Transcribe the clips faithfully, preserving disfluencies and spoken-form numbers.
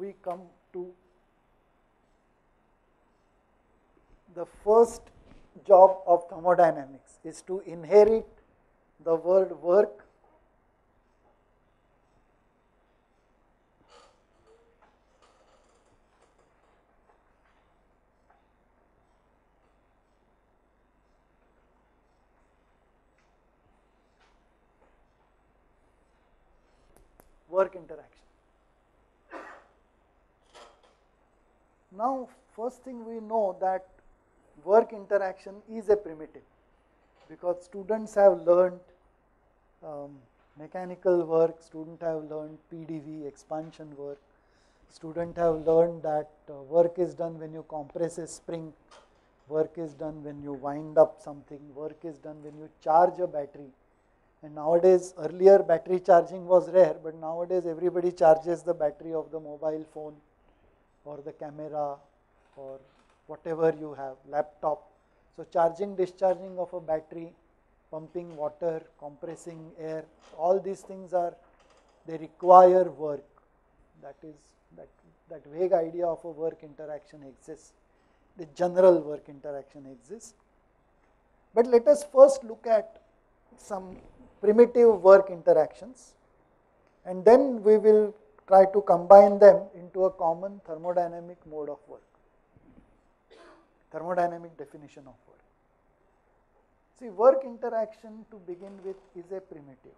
we come to the first job of thermodynamics, is to inherit the word work work interaction. Now, first thing we know that work interaction is a primitive, because students have learned um, mechanical work, students have learned P D V, expansion work, students have learned that uh, work is done when you compress a spring, work is done when you wind up something, work is done when you charge a battery. And nowadays, earlier battery charging was rare, but nowadays everybody charges the battery of the mobile phone or the camera or whatever you have, laptop. So charging, discharging of a battery, pumping water, compressing air, all these things are, they require work. That is, that, that vague idea of a work interaction exists. The general work interaction exists. But let us first look at some primitive work interactions, and then we will try to combine them into a common thermodynamic mode of work, thermodynamic definition of work. See, work interaction to begin with is a primitive,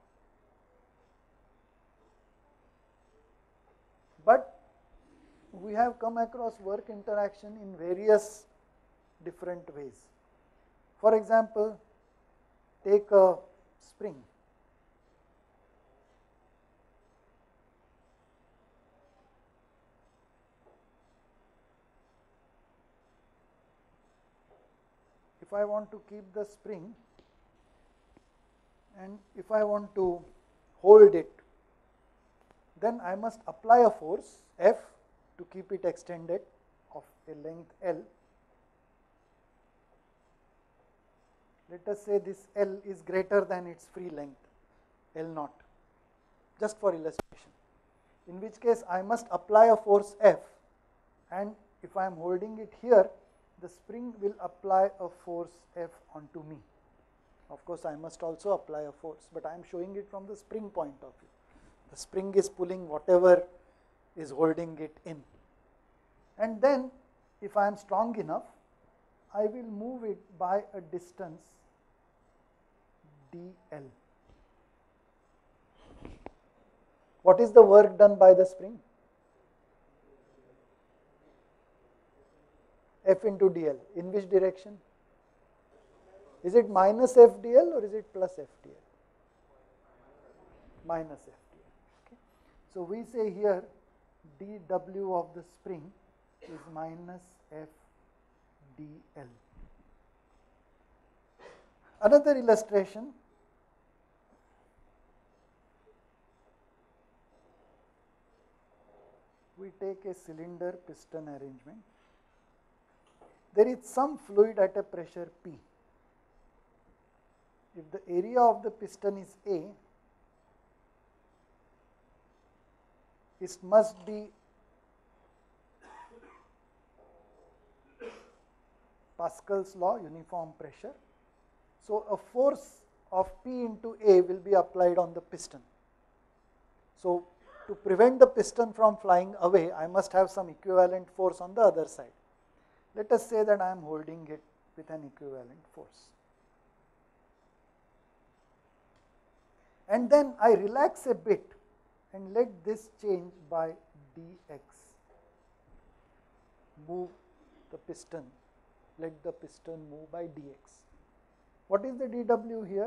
but we have come across work interaction in various different ways. For example, take a spring. If I want to keep the spring and if I want to hold it, then I must apply a force F to keep it extended of a length L. Let us say this L is greater than its free length, L naught, just for illustration, in which case I must apply a force F, and if I am holding it here, the spring will apply a force F onto me. Of course, I must also apply a force, but I am showing it from the spring point of view. The spring is pulling whatever is holding it in. And then, if I am strong enough, I will move it by a distance dl. What is the work done by the spring? F into dl. In which direction? Is it minus F dl or is it plus F dl? Minus F dl. Okay. So we say here dw of the spring is minus F dl. Another illustration. We take a cylinder piston arrangement. There is some fluid at a pressure P. If the area of the piston is A, it must be Pascal's law, uniform pressure. So a force of P into A will be applied on the piston. So to prevent the piston from flying away, I must have some equivalent force on the other side. Let us say that I am holding it with an equivalent force. And then I relax a bit and let this change by dx. Move the piston, let the piston move by dx. What is the dw here?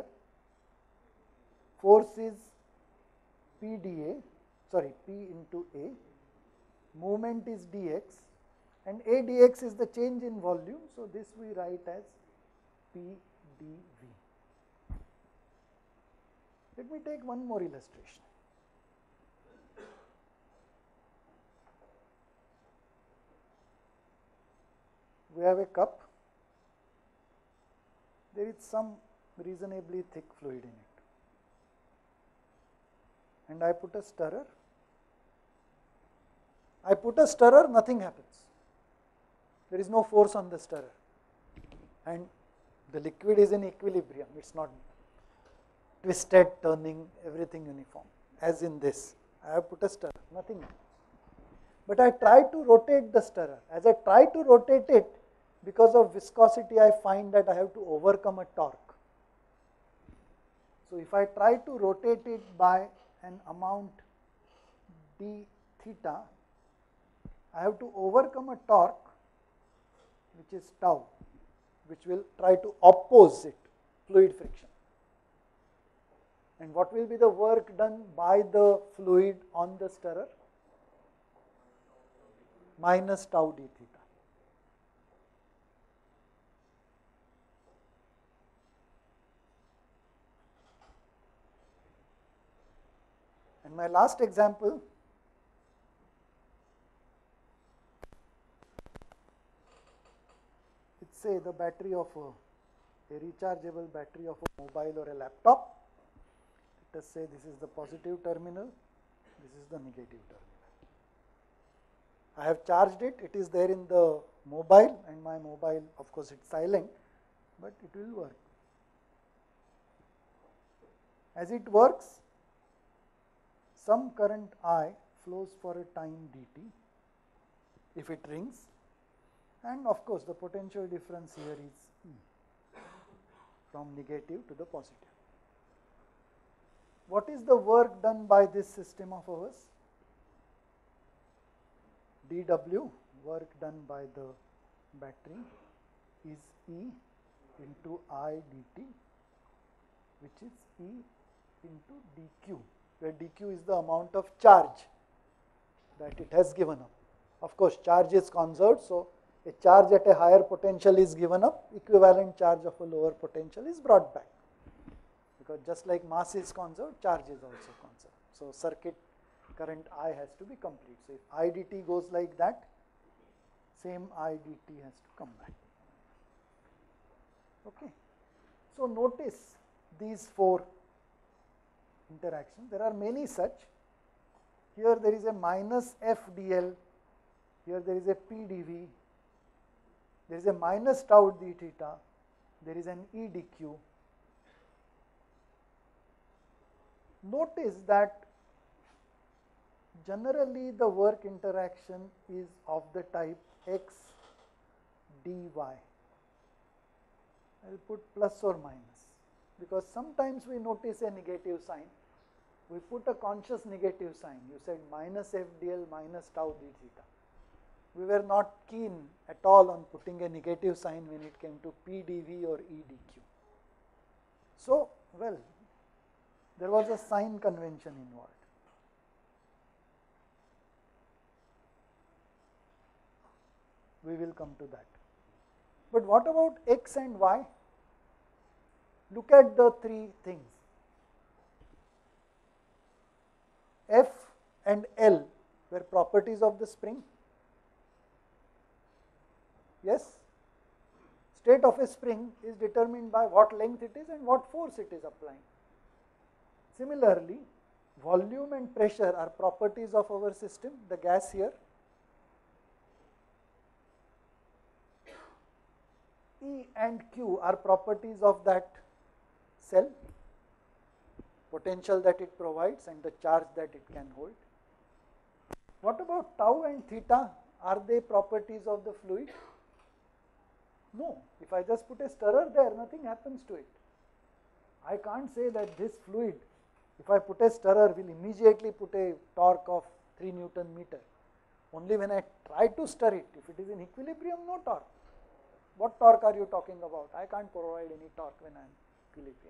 Force is P dA, sorry, P into A, movement is dx, and A dx is the change in volume, so this we write as P dV. Let me take one more illustration. We have a cup. There is some reasonably thick fluid in it. And I put a stirrer. I put a stirrer, nothing happens. There is no force on the stirrer. And the liquid is in equilibrium. It is not twisted, turning, everything uniform. As in this, I have put a stirrer, nothing happens. But I try to rotate the stirrer. As I try to rotate it, because of viscosity, I find that I have to overcome a torque. So if I try to rotate it by an amount d theta, I have to overcome a torque which is tau, which will try to oppose it, fluid friction. And what will be the work done by the fluid on the stirrer? Minus tau d theta. And my last example, let's say the battery of a, a rechargeable battery of a mobile or a laptop. Let us say this is the positive terminal, this is the negative terminal. I have charged it, it is there in the mobile, and my mobile, of course, it's silent, but it will work. As it works, some current I flows for a time dt if it rings, and of course, the potential difference here is E from negative to the positive. What is the work done by this system of ours? dW, work done by the battery, is E into I dt, which is E into dq, where dq is the amount of charge that it has given up. Of course, charge is conserved, so a charge at a higher potential is given up, equivalent charge of a lower potential is brought back. Because just like mass is conserved, charge is also conserved. So circuit current I has to be complete. So if I dt goes like that, same I dt has to come back. Okay. So notice these four interactions. There are many such. Here there is a minus F dl, here there is a P dv, there is a minus tau d theta, there is an E dq. Notice that generally the work interaction is of the type x dy. I will put plus or minus, because sometimes we notice a negative sign. We put a conscious negative sign. You said minus F dl minus tau d theta. We were not keen at all on putting a negative sign when it came to P dv or E dq. So, well, there was a sign convention involved. We will come to that. But what about x and y? Look at the three things. F and L were properties of the spring. Yes? State of a spring is determined by what length it is and what force it is applying. Similarly, volume and pressure are properties of our system, the gas here. E and Q are properties of that cell, potential that it provides and the charge that it can hold. What about tau and theta? Are they properties of the fluid? No. If I just put a stirrer there, nothing happens to it. I can't say that this fluid, if I put a stirrer, will immediately put a torque of three Newton meter. Only when I try to stir it, if it is in equilibrium, no torque. What torque are you talking about? I can't provide any torque when I am in equilibrium.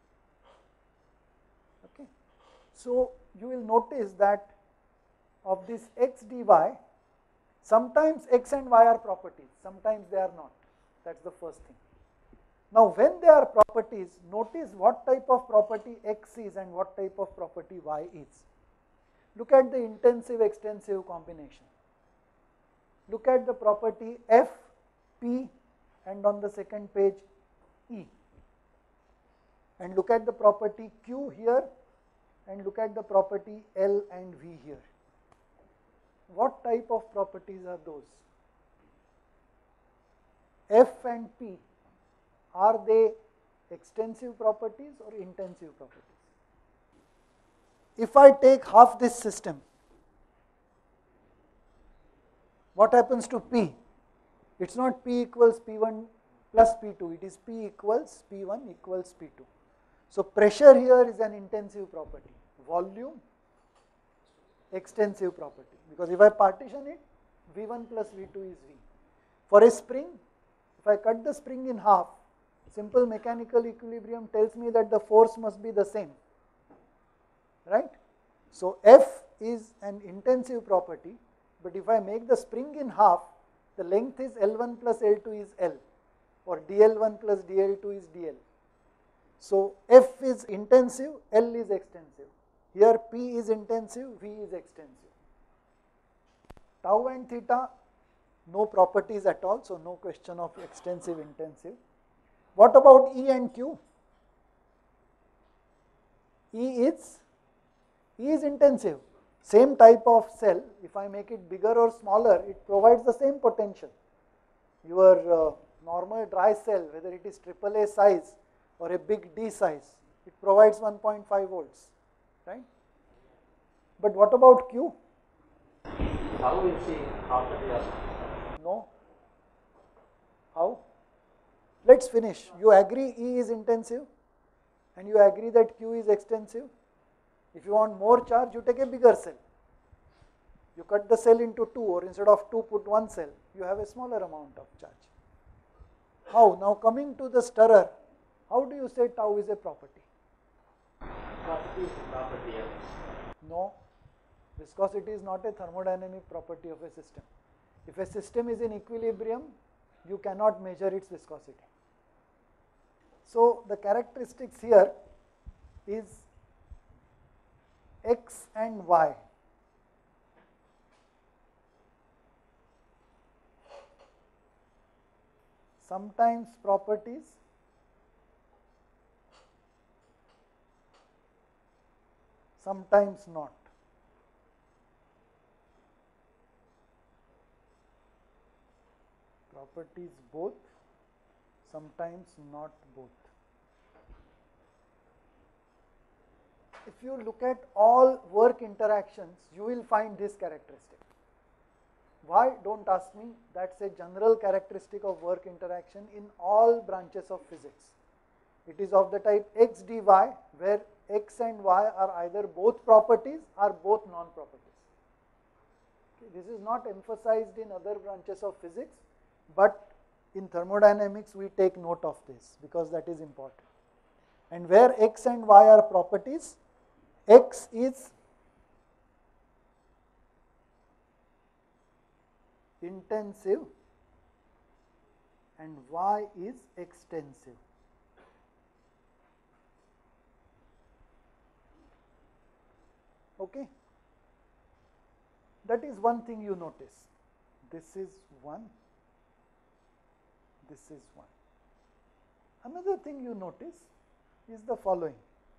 Okay. So you will notice that of this x dy, sometimes x and y are properties, sometimes they are not. That is the first thing. Now when they are properties, notice what type of property x is and what type of property y is. Look at the intensive extensive combination. Look at the property F, P, and on the second page E. And look at the property Q here, and look at the property L and V here. what type of properties are those? F and P, are they extensive properties or intensive properties? If I take half this system, what happens to P? It's not P equals P one plus P two, it is P equals P one equals P two. So pressure here is an intensive property, volume extensive property, because if I partition it, V one plus V two is V. For a spring, if I cut the spring in half, simple mechanical equilibrium tells me that the force must be the same, right? So F is an intensive property, but if I make the spring in half, the length is L one plus L two is L, or D L one plus D L two is D L. So F is intensive, L is extensive. Here P is intensive, V is extensive. Tau and theta, no properties at all, so no question of extensive, intensive. What about E and Q? E is, E is intensive. Same type of cell, if I make it bigger or smaller, it provides the same potential. Your uh, normal dry cell, whether it is triple A size or a big D size, it provides one point five volts, right? But what about Q? How is he after the No. How? Let's finish. You agree E is intensive and you agree that Q is extensive. If you want more charge, you take a bigger cell. You cut the cell into two, or instead of two, put one cell. You have a smaller amount of charge. How? Now coming to the stirrer, how do you say tau is a property? Viscosity is a property of. No. Viscosity is not a thermodynamic property of a system. If a system is in equilibrium, you cannot measure its viscosity. So the characteristics here is X and Y. Sometimes properties, sometimes not. Properties both, sometimes not both. If you look at all work interactions, you will find this characteristic. Why? Don't ask me. That's a general characteristic of work interaction in all branches of physics. It is of the type X dy, where X and Y are either both properties or both non-properties. Okay, this is not emphasized in other branches of physics, but in thermodynamics we take note of this because that is important. And where X and Y are properties, X is intensive and Y is extensive. Okay? That is one thing you notice. This is one, this is one. Another thing you notice is the following.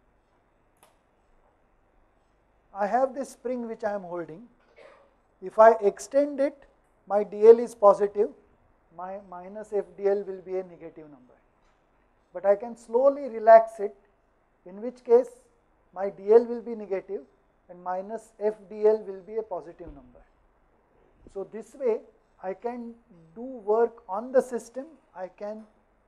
I have this spring which I am holding. If I extend it, my D L is positive, my minus F D L will be a negative number. But I can slowly relax it, in which case my D L will be negative and minus F D L will be a positive number. So this way I can do work on the system, I can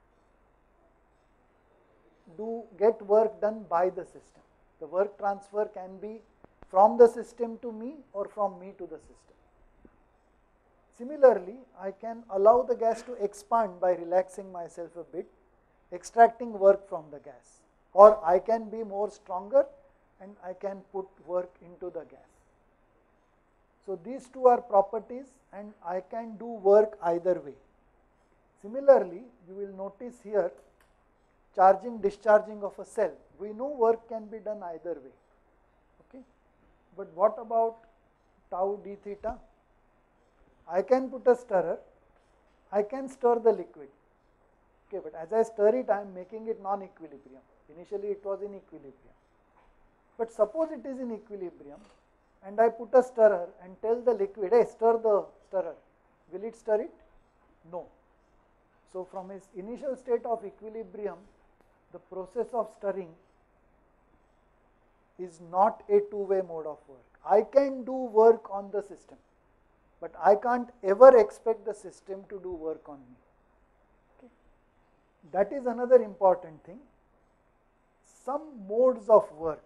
do get work done by the system. The work transfer can be from the system to me or from me to the system. Similarly, I can allow the gas to expand by relaxing myself a bit, extracting work from the gas, or I can be more stronger and I can put work into the gas. So these two are properties and I can do work either way. Similarly, you will notice here charging, discharging of a cell. We know work can be done either way. Okay? But what about tau d theta? I can put a stirrer, I can stir the liquid. Okay, but as I stir it, I am making it non-equilibrium. Initially it was in equilibrium. But suppose it is in equilibrium and I put a stirrer and tell the liquid, hey, stir the stirrer, will it stir it? No. So from its initial state of equilibrium, the process of stirring is not a two-way mode of work. I can do work on the system, but I can't ever expect the system to do work on me. Okay. That is another important thing. Some modes of work.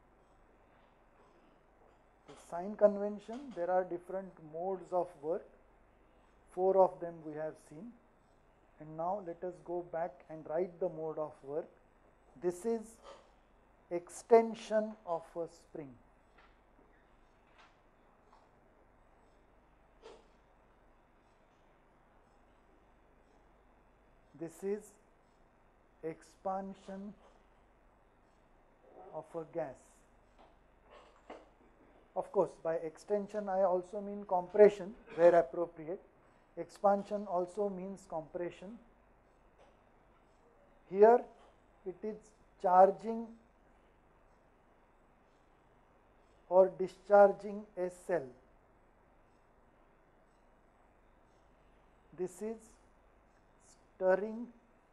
The sign convention, there are different modes of work. Four of them we have seen. And now let us go back and write the mode of work. This is extension of a spring. This is expansion of a gas. Of course, by extension I also mean compression where appropriate. Expansion also means compression. Here it is charging or discharging a cell. This is stirring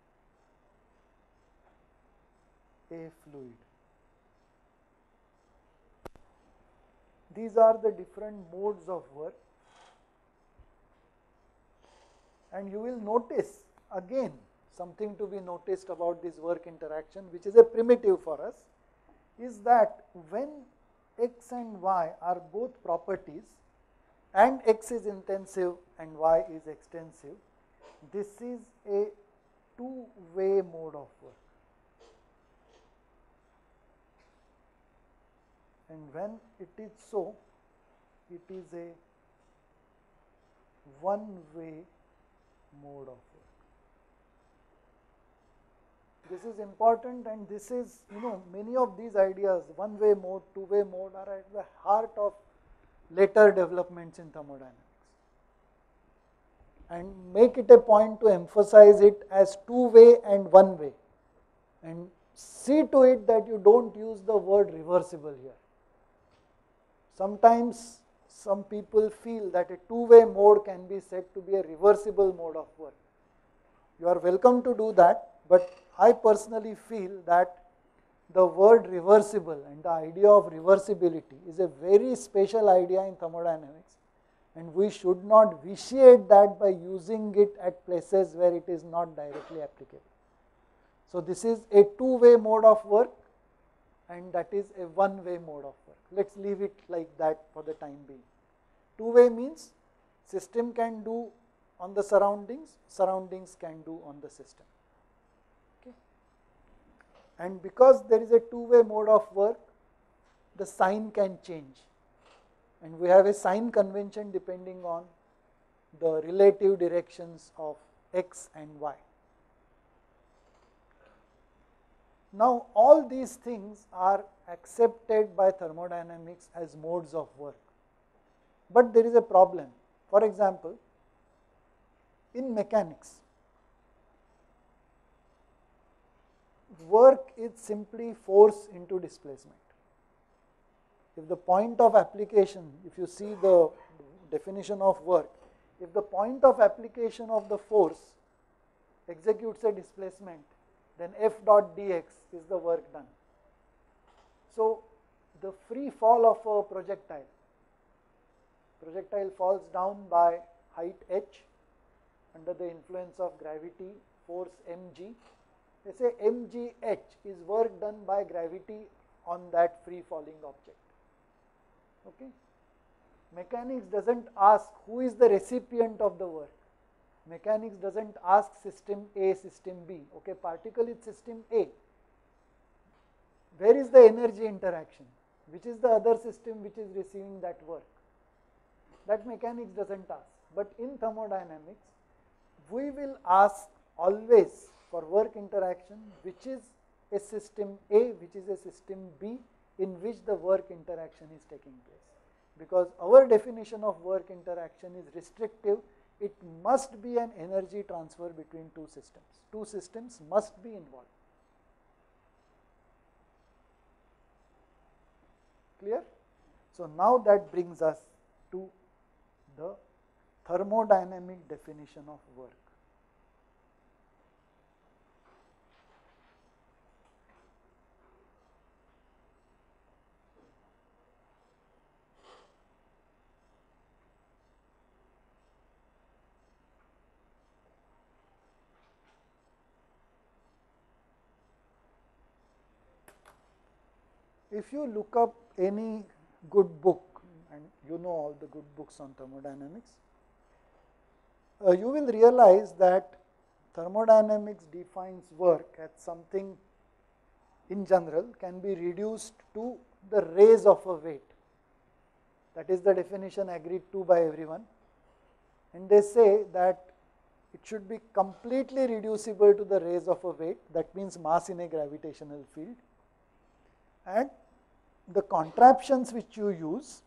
a fluid. These are the different modes of work, and you will notice again something to be noticed about this work interaction, which is a primitive for us, is that when x and y are both properties and x is intensive and y is extensive, this is a two-way mode of work. And when it is so, it is a one-way mode of work. This is important, and this is, you know, many of these ideas, one-way mode, two-way mode, are at the heart of later developments in thermodynamics. And make it a point to emphasize it as two-way and one-way. And see to it that you don't use the word reversible here. Sometimes some people feel that a two-way mode can be said to be a reversible mode of work. You are welcome to do that, but I personally feel that the word reversible and the idea of reversibility is a very special idea in thermodynamics, and we should not vitiate that by using it at places where it is not directly applicable. So this is a two-way mode of work, and that is a one-way mode of work. Let's leave it like that for the time being. Two-way means system can do on the surroundings, surroundings can do on the system. Okay. And because there is a two-way mode of work, the sign can change. And we have a sign convention depending on the relative directions of x and y. Now, all these things are accepted by thermodynamics as modes of work. But there is a problem. For example, in mechanics, work is simply force into displacement. If the point of application, if you see the definition of work, if the point of application of the force executes a displacement, then F dot dx is the work done. So the free fall of a projectile, projectile falls down by height h under the influence of gravity, force mg. They say mgh is work done by gravity on that free falling object. Okay. Mechanics doesn't ask who is the recipient of the work. Mechanics doesn't ask system A, system B. Okay, particle is system A. Where is the energy interaction? Which is the other system which is receiving that work? That mechanics doesn't ask. But in thermodynamics, we will ask always for work interaction, which is a system A, which is a system B, in which the work interaction is taking place. Because our definition of work interaction is restrictive. It must be an energy transfer between two systems. Two systems must be involved. Clear? So now that brings us to the thermodynamic definition of work. If you look up any good book, and you know all the good books on thermodynamics, uh, you will realize that thermodynamics defines work as something in general can be reduced to the raise of a weight. That is the definition agreed to by everyone. And they say that it should be completely reducible to the raise of a weight, that means mass in a gravitational field. And the contraptions which you use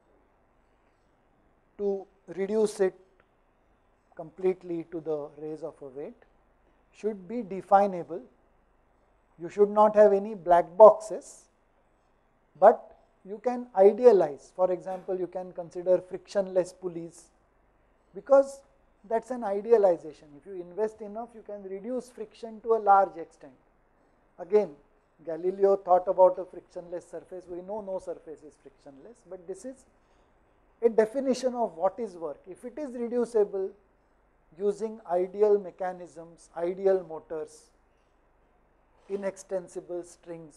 to reduce it completely to the raise of a weight should be definable. You should not have any black boxes, but you can idealize. For example, you can consider frictionless pulleys, because that is an idealization. If you invest enough, you can reduce friction to a large extent. Again, Galileo thought about a frictionless surface. We know no surface is frictionless, but this is a definition of what is work. If it is reducible using ideal mechanisms, ideal motors, inextensible strings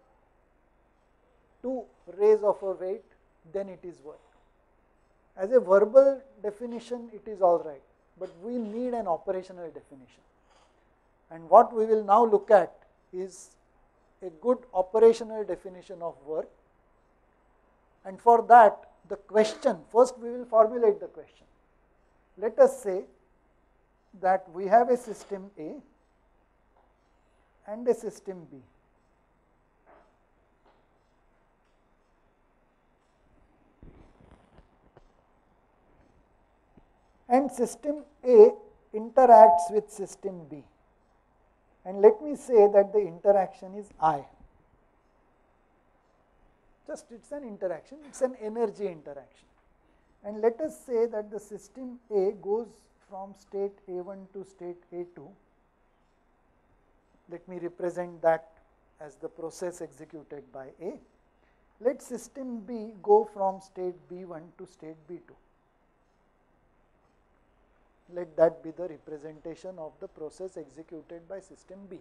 to raise of a weight, then it is work. As a verbal definition, it is all right, but we need an operational definition. And what we will now look at is a good operational definition of work. And for that, the question, first we will formulate the question. Let us say that we have a system A and a system B. And system A interacts with system B. And let me say that the interaction is I. Just it is an interaction, it is an energy interaction. And let us say that the system A goes from state A one to state A two. Let me represent that as the process executed by A. Let system B go from state B one to state B two. Let that be the representation of the process executed by system B.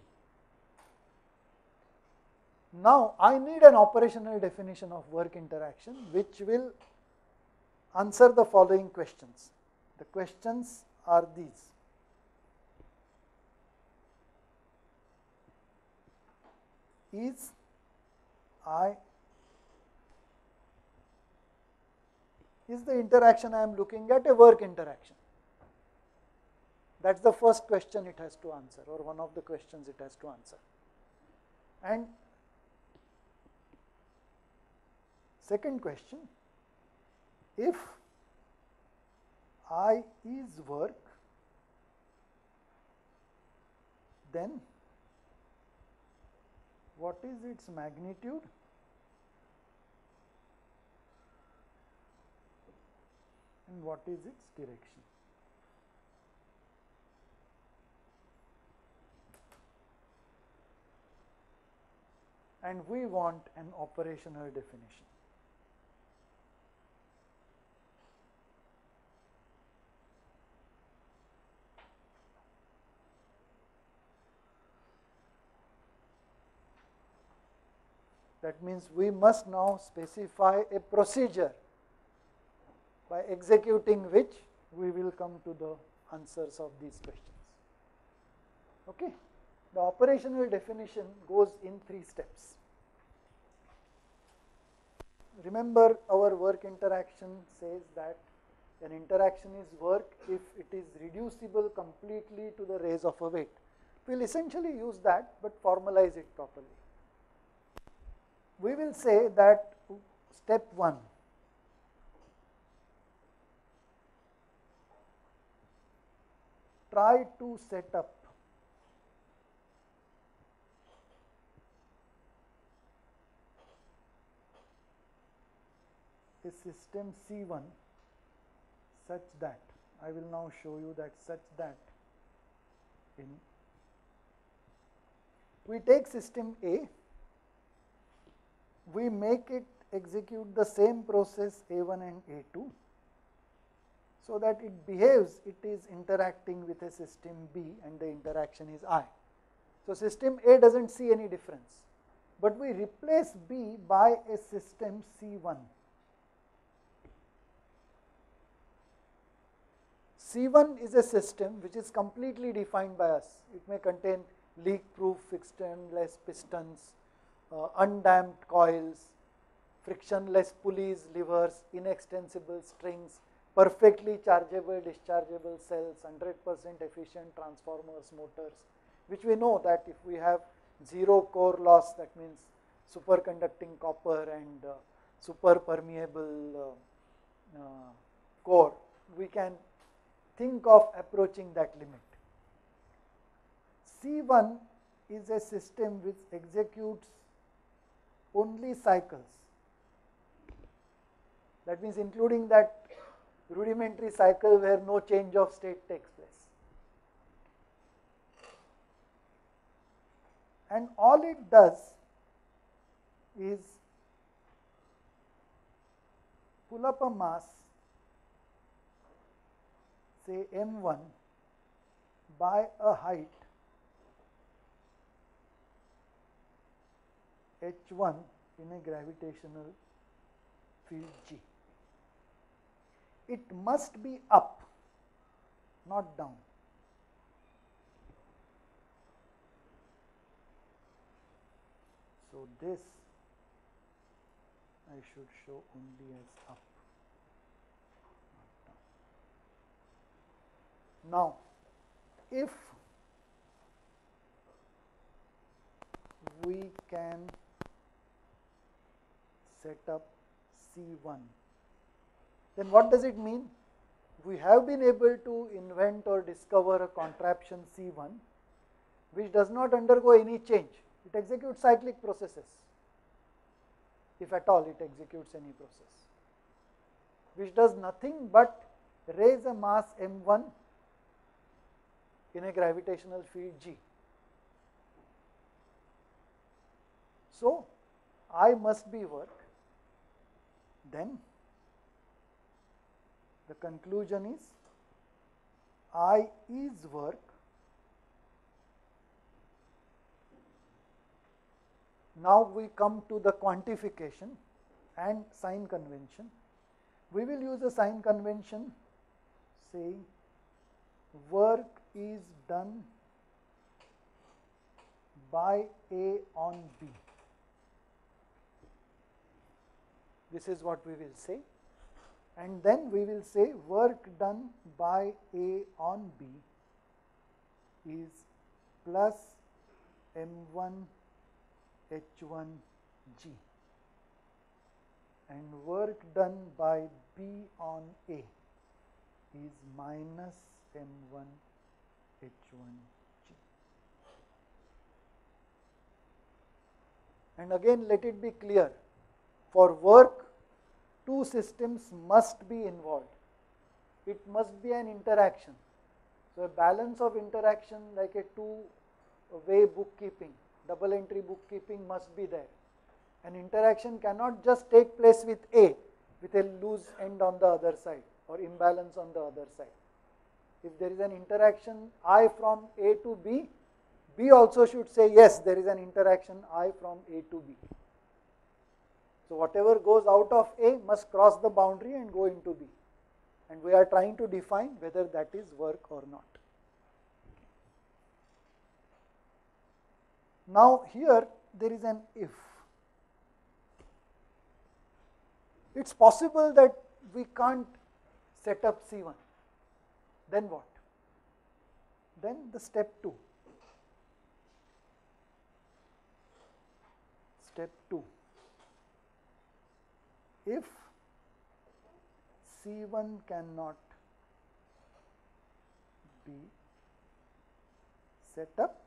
Now, I need an operational definition of work interaction which will answer the following questions. The questions are these. Is I is the interaction I am looking at a work interaction? That is the first question it has to answer, or one of the questions it has to answer. And second question, if I is work, then what is its magnitude? And what is its direction? And we want an operational definition. That means we must now specify a procedure by executing which we will come to the answers of these questions. Okay. The operational definition goes in three steps. Remember, our work interaction says that an interaction is work if it is reducible completely to the raise of a weight. We will essentially use that, but formalize it properly. We will say that step one, try to set up a system C one such that, I will now show you that such that in, we take system A, we make it execute the same process A one and A two, so that it behaves, it is interacting with a system B and the interaction is I. So, system A does not see any difference, but we replace B by a system C one. C one is a system which is completely defined by us. It may contain leak-proof frictionless pistons, uh, undamped coils, frictionless pulleys, levers, inextensible strings, perfectly chargeable, dischargeable cells, one hundred percent efficient transformers, motors, which we know that if we have zero core loss, that means superconducting copper and uh, super permeable uh, uh, core, we can think of approaching that limit. C one is a system which executes only cycles. That means including that rudimentary cycle where no change of state takes place. And all it does is pull up a mass, say M one, by a height H one in a gravitational field G. It must be up, not down. So, this I should show only as up, not down. Now, if we can set up C one, then what does it mean? We have been able to invent or discover a contraption C one which does not undergo any change. It executes cyclic processes, if at all it executes any process, which does nothing but raise a mass M one in a gravitational field G. So, I must be work, then the conclusion is I is work Now we come to the quantification and sign convention. We will use a sign convention saying work is done by A on B. This is what we will say, and then we will say work done by A on B is plus M one H one G, and work done by B on A is minus M one H one G. And again, let it be clear, for work two systems must be involved. It must be an interaction. So, a balance of interaction like a two-way bookkeeping, double entry bookkeeping must be there. An interaction cannot just take place with A with a loose end on the other side or imbalance on the other side. If there is an interaction I from A to B, B also should say yes, there is an interaction I from A to B. So, whatever goes out of A must cross the boundary and go into B, and we are trying to define whether that is work or not. Now, here there is an if. It is possible that we can't set up C one, then what? Then the step two. Step two. If C one cannot be set up,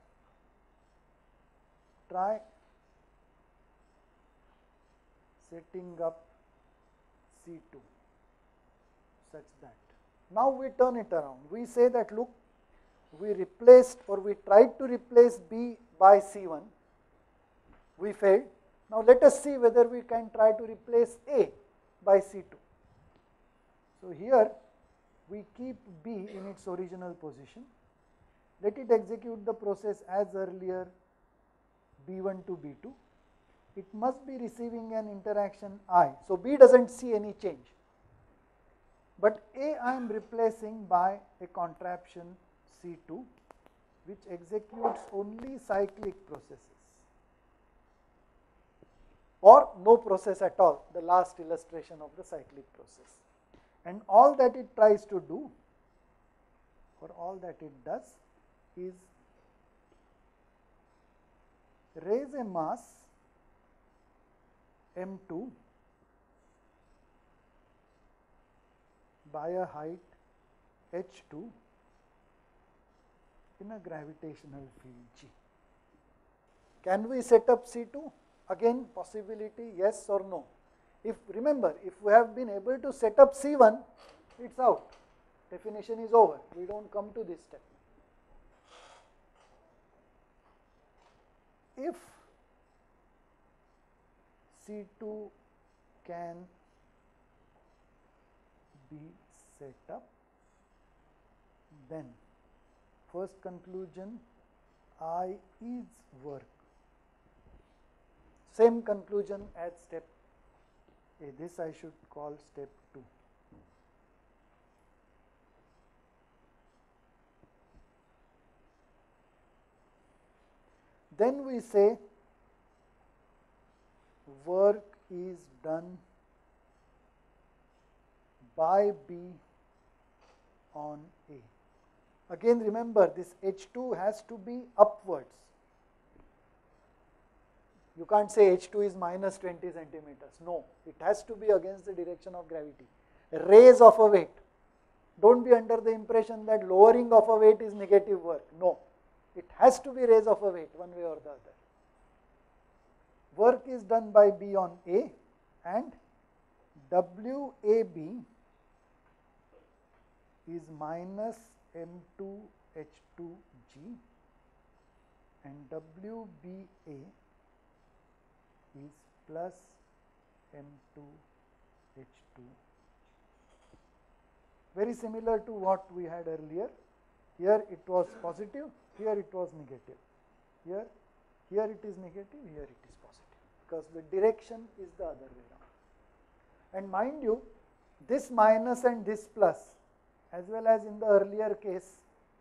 try setting up C two, such that. Now we turn it around. We say that look, we replaced or we tried to replace B by C one. We failed. Now let us see whether we can try to replace A by C two. So here we keep B in its original position. Let it execute the process as earlier, B one to B two. It must be receiving an interaction I. So B doesn't see any change. But A I am replacing by a contraption C two, which executes only cyclic processes or no process at all, the last illustration of the cyclic process. And all that it tries to do, or all that it does, is raise a mass M two by a height H two in a gravitational field G. Can we set up C two? Again, possibility yes or no. If remember, if we have been able to set up C one, it's out. Definition is over. We don't come to this step. If C two can be set up, then first conclusion, I is work. Same conclusion as step A. This I should call step two. Then we say work is done by B on A. Again remember, this H two has to be upwards. You can't say H two is minus twenty centimeters. No, it has to be against the direction of gravity. A raise of a weight. Don't be under the impression that lowering of a weight is negative work. No, it has to be raise of a weight one way or the other. Work is done by B on A, and W A B is minus M two H two G, and W B A is plus M two H two. Very similar to what we had earlier. Here it was positive, here it was negative. Here, here it is negative, here it is positive, because the direction is the other way around. And mind you, this minus and this plus, as well as in the earlier case,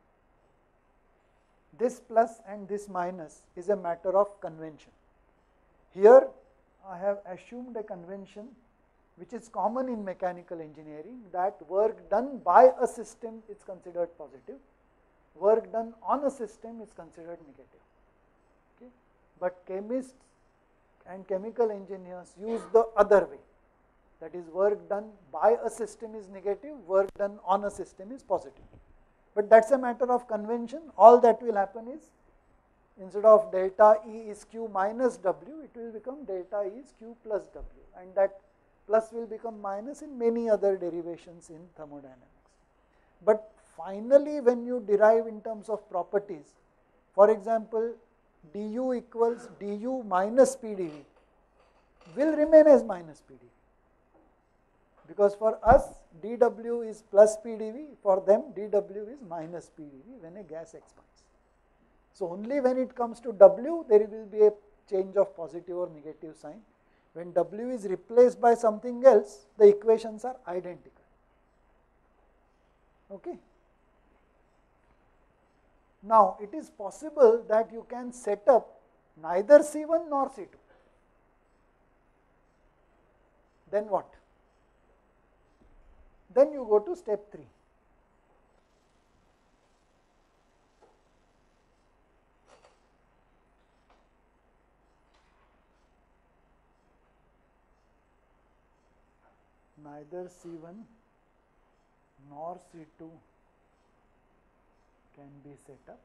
this plus and this minus is a matter of convention. Here I have assumed a convention which is common in mechanical engineering, that work done by a system is considered positive, work done on a system is considered negative. Okay? But chemists and chemical engineers use the other way. That is, work done by a system is negative, work done on a system is positive. But that's a matter of convention. All that will happen is, instead of delta E is Q minus W, it will become delta E is Q plus W, and that plus will become minus in many other derivations in thermodynamics. But finally, when you derive in terms of properties, for example, du equals du minus P d V will remain as minus P d V. Because for us, dW is plus P d V, for them dW is minus P d V when a gas expands. So only when it comes to W, there will be a change of positive or negative sign. When W is replaced by something else, the equations are identical. Okay. Now, it is possible that you can set up neither C one nor C two. Then what? Then you go to step three. Neither C one nor C two can be set up.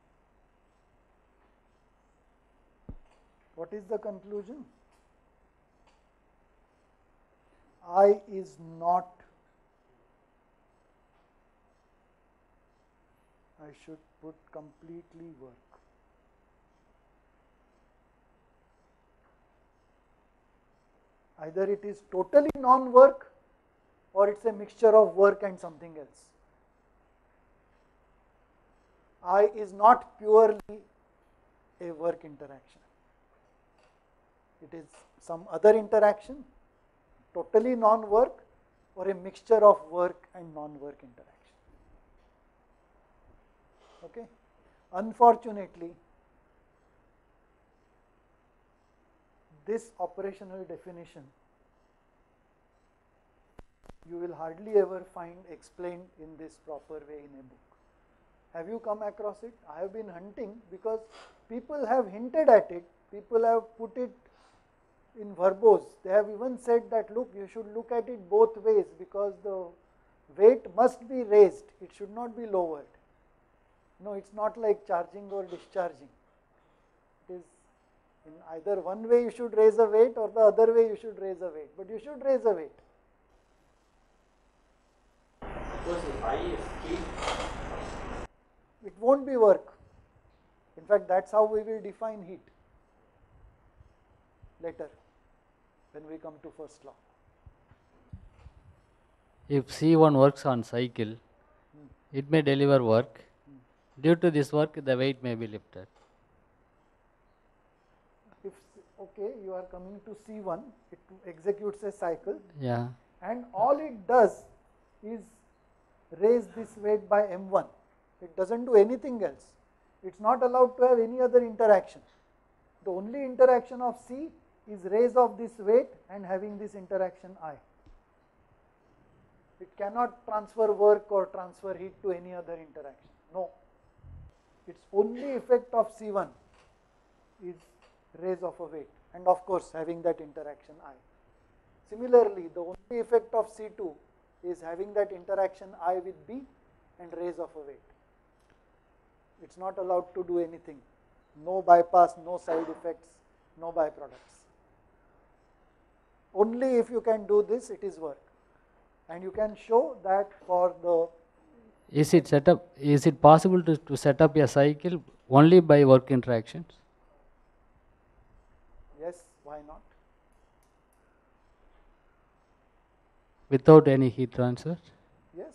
What is the conclusion? I is not, I should put completely work. Either it is totally non-work or it's a mixture of work and something else. I is not purely a work interaction. It is some other interaction, totally non-work or a mixture of work and non-work interaction. Okay. Unfortunately, this operational definition you will hardly ever find explained in this proper way in a book. Have you come across it? I have been hunting because people have hinted at it, people have put it in verbose. They have even said that, look, you should look at it both ways because the weight must be raised, it should not be lowered. No, it's not like charging or discharging. It is in either one way you should raise a weight or the other way you should raise a weight, but you should raise a weight. Suppose if I is heat, It won't be work. In fact, that's how we will define heat later when we come to first law. If C one works on cycle, Hmm. it may deliver work. Due to this work, the weight may be lifted. If, okay, you are coming to C one, it executes a cycle Yeah. and all it does is raise this weight by M one. It doesn't do anything else. It's not allowed to have any other interaction. The only interaction of C is raise of this weight and having this interaction I. It cannot transfer work or transfer heat to any other interaction. No. Its only effect of C one is raise of a weight and of course having that interaction I. Similarly, the only effect of C two is having that interaction I with B and raise of a weight. It's not allowed to do anything. No bypass, no side effects, no byproducts. Only if you can do this, it is work. And you can show that for the... Is it set up? Is it possible to, to set up a cycle only by work interactions? Yes, why not? Without any heat transfer? Yes.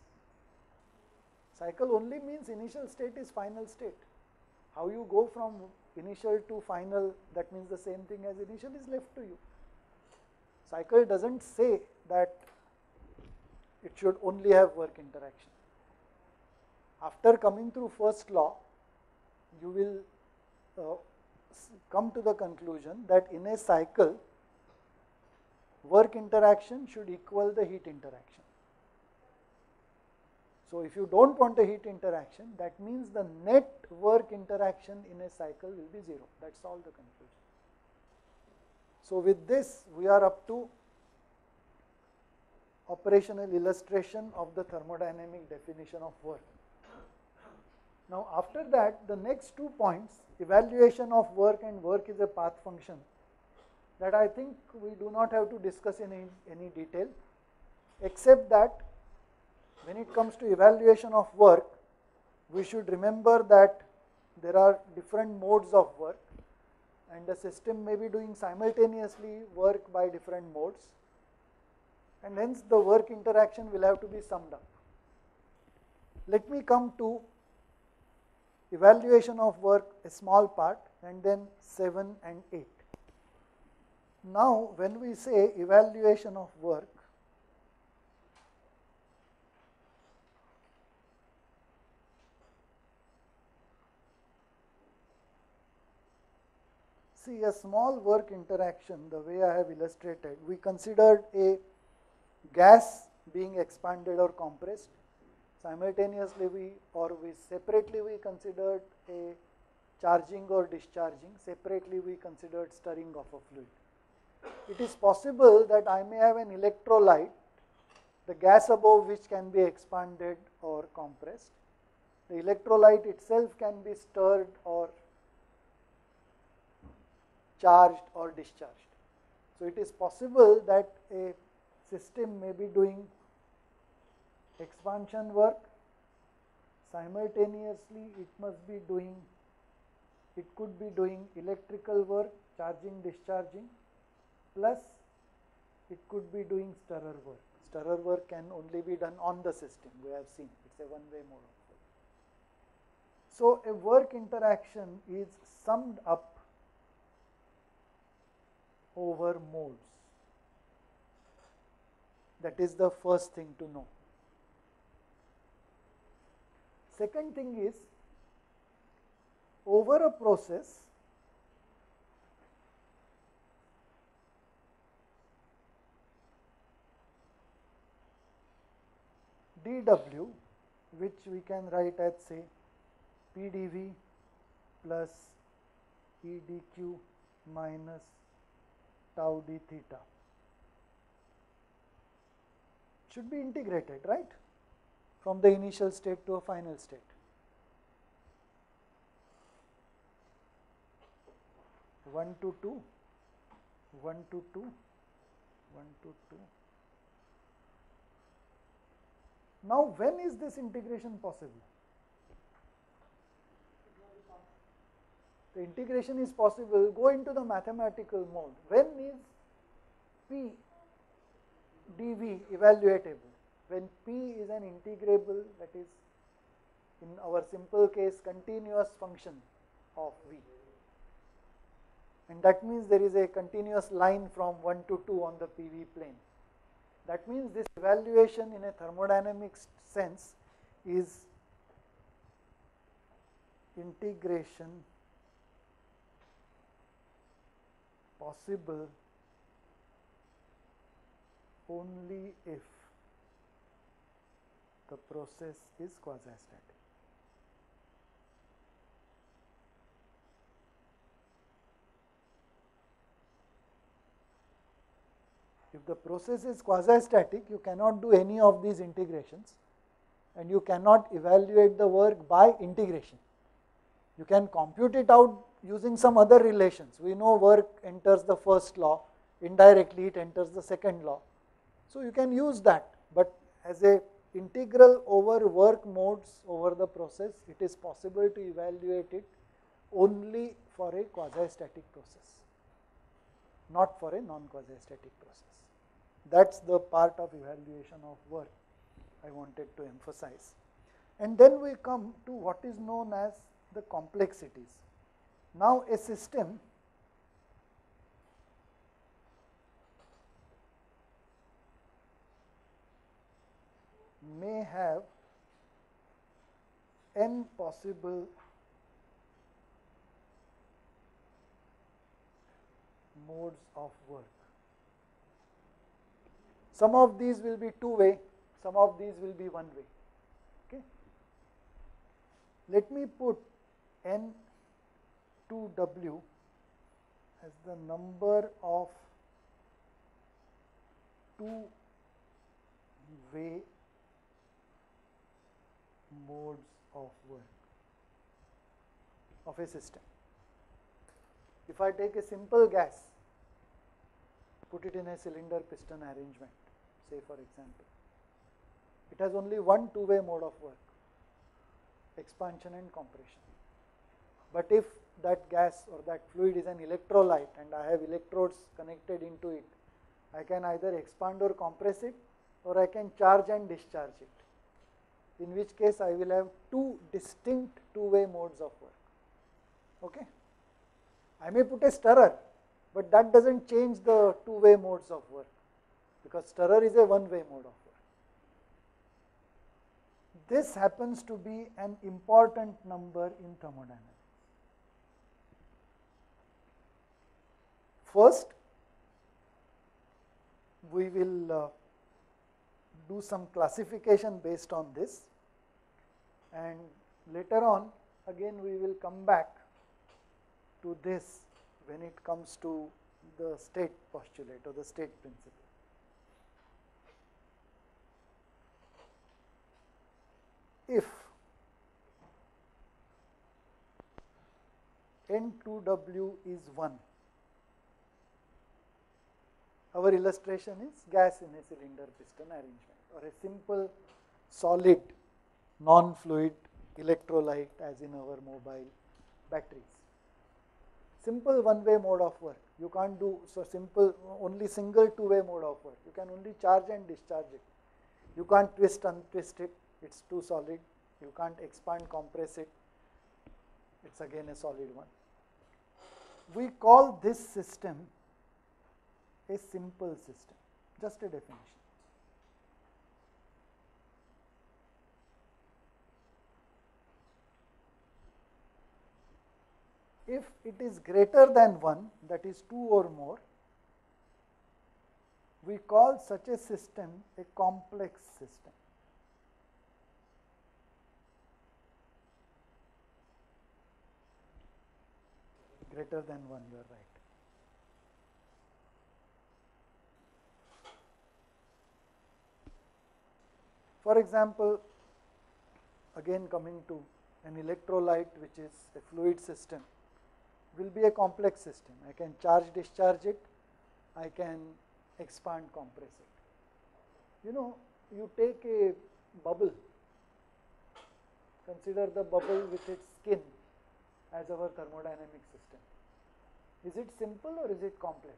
Cycle only means initial state is final state. How you go from initial to final, that means the same thing as initial is left to you. Cycle doesn't say that it should only have work interaction. After coming through first law, you will uh, come to the conclusion that in a cycle, work interaction should equal the heat interaction. So if you don't want a heat interaction, that means the net work interaction in a cycle will be zero. That's all the conclusion. So with this, we are up to operational illustration of the thermodynamic definition of work. Now after that, the next two points, evaluation of work and work is a path function, that I think we do not have to discuss in any, any detail, except that when it comes to evaluation of work, we should remember that there are different modes of work and the system may be doing simultaneously work by different modes, and hence the work interaction will have to be summed up. Let me come to evaluation of work, a small part, and then seven and eight. Now when we say evaluation of work, see a small work interaction, the way I have illustrated, we considered a gas being expanded or compressed. Simultaneously we or we separately we considered a charging or discharging, separately we considered stirring of a fluid. It is possible that I may have an electrolyte, the gas above which can be expanded or compressed. The electrolyte itself can be stirred or charged or discharged. So it is possible that a system may be doing expansion work, simultaneously it must be doing, it could be doing electrical work, charging, discharging, plus it could be doing stirrer work. Stirrer work can only be done on the system, we have seen, it is a one-way mode of work. So, a work interaction is summed up over modes. That is the first thing to know. Second thing is, over a process, dW, which we can write as say P d V plus E dq minus tau d theta, should be integrated, right, from the initial state to a final state. one to two, one to two, one to two. Now, when is this integration possible? The integration is possible, go into the mathematical mode. When is P dV evaluatable? When P is an integrable, that is in our simple case continuous function of V. And that means there is a continuous line from one to two on the P V plane. That means this evaluation in a thermodynamic sense is integration possible only if the process is quasi-static. If the process is quasi-static, you cannot do any of these integrations and you cannot evaluate the work by integration. You can compute it out using some other relations. We know work enters the first law, indirectly it enters the second law. So you can use that, but as a integral over work modes over the process, it is possible to evaluate it only for a quasi-static process, not for a non-quasi-static process. That is the part of evaluation of work I wanted to emphasize. And then we come to what is known as the complexities. Now, a system may have n possible modes of work. Some of these will be two way, some of these will be one way. Okay. Let me put n two W as the number of two way modes of work of a system. If I take a simple gas, put it in a cylinder piston arrangement, say for example, it has only one two-way mode of work, expansion and compression. But if that gas or that fluid is an electrolyte and I have electrodes connected into it, I can either expand or compress it, or I can charge and discharge it, in which case I will have two distinct two-way modes of work. Okay. I may put a stirrer, but that does not change the two-way modes of work, because stirrer is a one-way mode of work. This happens to be an important number in thermodynamics. First, we will uh, do some classification based on this, and later on again we will come back to this when it comes to the state postulate or the state principle. If N two W is one, our illustration is gas in a cylinder piston arrangement, or a simple solid non-fluid electrolyte as in our mobile batteries. Simple one-way mode of work. You can't do so simple, only single two-way mode of work. You can only charge and discharge it. You can't twist, untwist it, it's too solid. You can't expand, compress it, it's again a solid one. We call this system a simple system, just a definition. If it is greater than one, that is two or more, we call such a system a complex system. Greater than one, you are right. For example, again coming to an electrolyte, which is a fluid system, will be a complex system. I can charge, discharge it, I can expand, compress it. You know, you take a bubble, consider the bubble with its skin as our thermodynamic system. Is it simple or is it complex?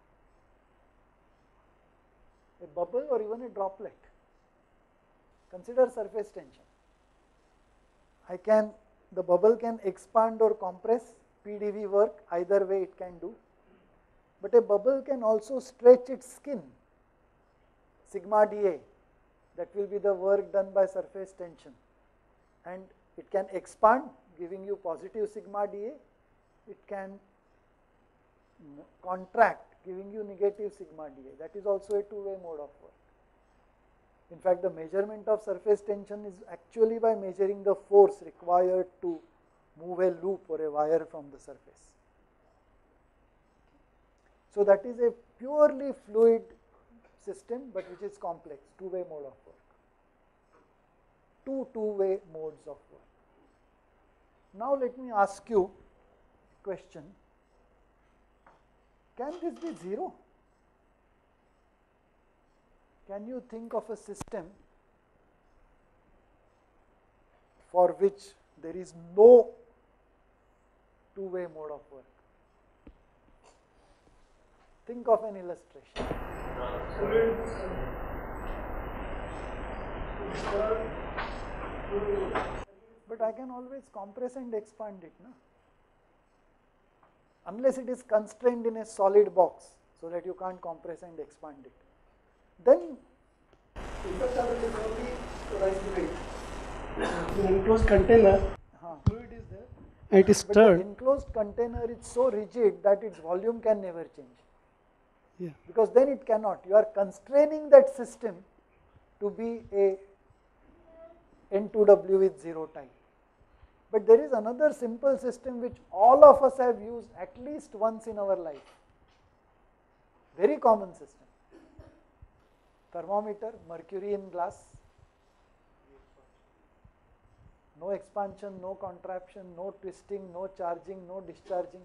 A bubble or even a droplet. Consider surface tension. I can, the bubble can expand or compress, P D V work, either way it can do. But a bubble can also stretch its skin, sigma dA, that will be the work done by surface tension. And it can expand, giving you positive sigma dA. It can contract, giving you negative sigma dA. That is also a two-way mode of work. In fact, the measurement of surface tension is actually by measuring the force required to move a loop or a wire from the surface. So that is a purely fluid system, but which is complex, two-way mode of work. Two two-way modes of work. Now let me ask you a question. Can this be zero? Can you think of a system for which there is no two-way mode of work? Think of an illustration. But I can always compress and expand it, no? Unless it is constrained in a solid box so that you can't compress and expand it. Then infrastructure is only rise to weight. In enclosed container, huh. fluid is there, and it is But stirred. the enclosed container is so rigid that its volume can never change. Yeah. Because then it cannot. You are constraining that system to be a N two W with zero type. But there is another simple system which all of us have used at least once in our life. Very common system. Thermometer, mercury in glass. No expansion, no contraction, no twisting, no charging, no discharging.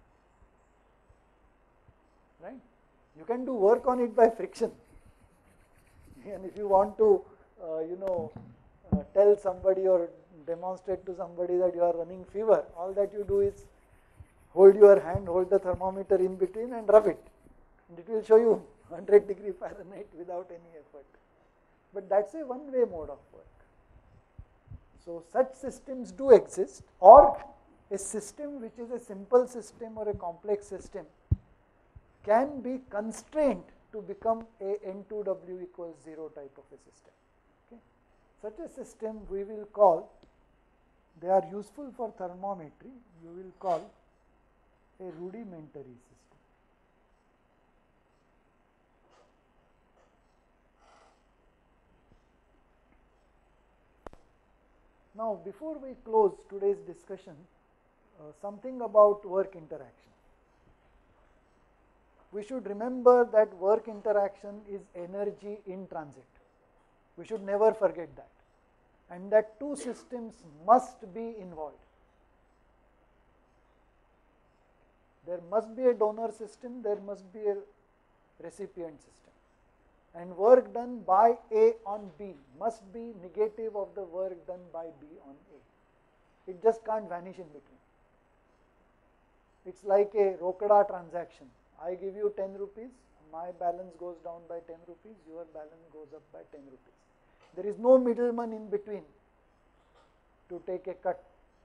Right? You can do work on it by friction. And if you want to, uh, you know, uh, tell somebody or demonstrate to somebody that you are running fever, all that you do is hold your hand, hold the thermometer in between and rub it. And it will show you one hundred degree Fahrenheit without any effort. But that's a one-way mode of work. So such systems do exist, or a system which is a simple system or a complex system can be constrained to become a N two W equals zero type of a system. Okay. Such a system we will call, they are useful for thermometry, you will call a rudimentary system. Now, before we close today's discussion, uh, something about work interaction. We should remember that work interaction is energy in transit. We should never forget that. And that two systems must be involved. There must be a donor system, there must be a recipient system, and work done by A on B must be negative of the work done by B on A. It just can't vanish in between. It's like a Rokada transaction. I give you ten rupees, my balance goes down by ten rupees, your balance goes up by ten rupees. There is no middleman in between to take a cut,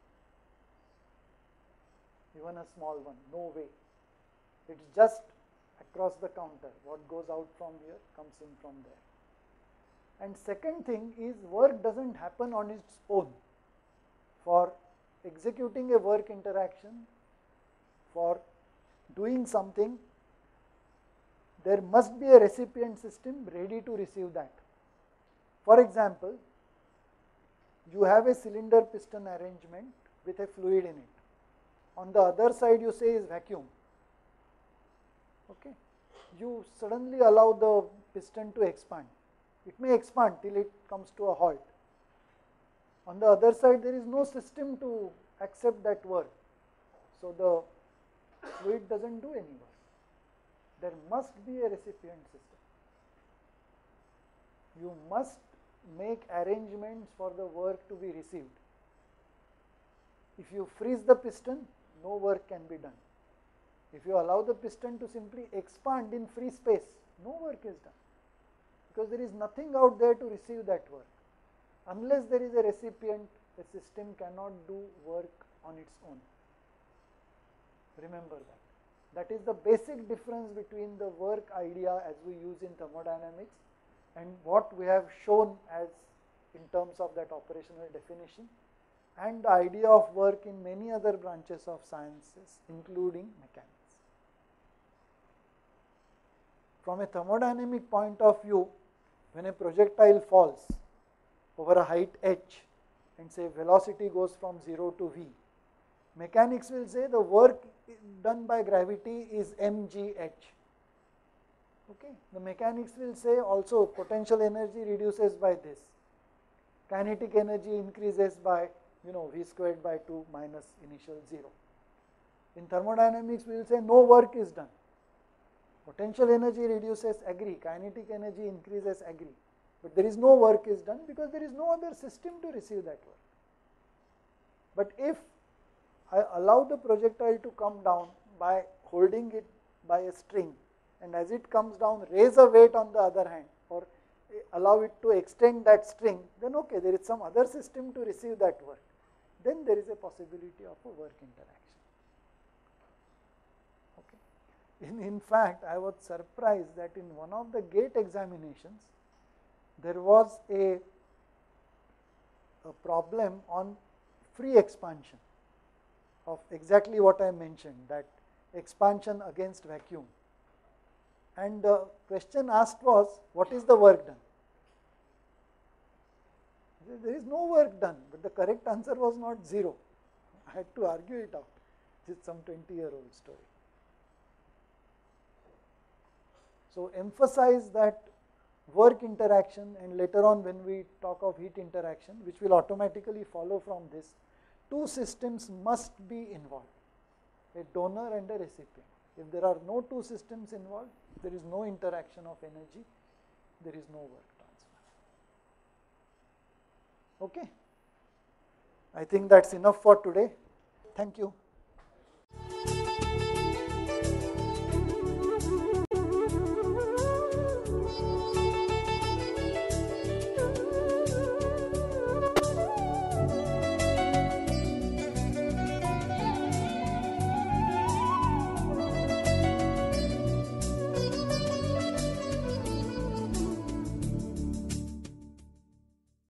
even a small one, no way. It's just across the counter. What goes out from here comes in from there. And second thing is, work doesn't happen on its own. For executing a work interaction, for doing something, there must be a recipient system ready to receive that. For example, you have a cylinder piston arrangement with a fluid in it. On the other side you say is vacuum. Okay. You suddenly allow the piston to expand. It may expand till it comes to a halt. On the other side there is no system to accept that work. So the fluid doesn't do any work. There must be a recipient system. You must make arrangements for the work to be received. If you freeze the piston, no work can be done. If you allow the piston to simply expand in free space, no work is done, because there is nothing out there to receive that work. Unless there is a recipient, the system cannot do work on its own. Remember that. That is the basic difference between the work idea as we use in thermodynamics and what we have shown as in terms of that operational definition, and the idea of work in many other branches of sciences, including mechanics. From a thermodynamic point of view, when a projectile falls over a height h and say velocity goes from zero to v, mechanics will say the work done by gravity is mgh. Okay. The mechanics will say also potential energy reduces by this, kinetic energy increases by, you know, v squared by two minus initial zero. In thermodynamics we will say no work is done. Potential energy reduces, agree, kinetic energy increases, agree, but there is no work is done because there is no other system to receive that work. But if I allow the projectile to come down by holding it by a string, and as it comes down raise a weight on the other hand, or allow it to extend that string, then okay, there is some other system to receive that work. Then there is a possibility of a work interaction. Okay. In, in fact, I was surprised that in one of the gate examinations, there was a, a problem on free expansion of exactly what I mentioned, that expansion against vacuum. And the question asked was, what is the work done? There is no work done, but the correct answer was not zero. I had to argue it out. This is some twenty year old story. So emphasize that work interaction, and later on when we talk of heat interaction, which will automatically follow from this, two systems must be involved, a donor and a recipient. If there are no two systems involved, there is no interaction of energy, there is no work transfer. Okay. I think that's enough for today. Thank you.